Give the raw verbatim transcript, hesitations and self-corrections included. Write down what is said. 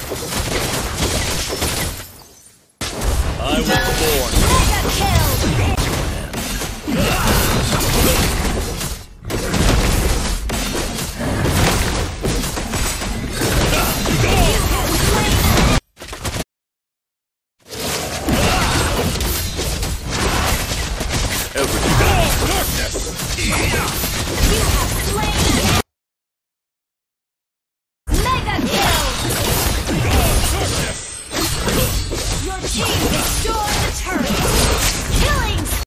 I was born. Mega kill! Everything. Darkness! You have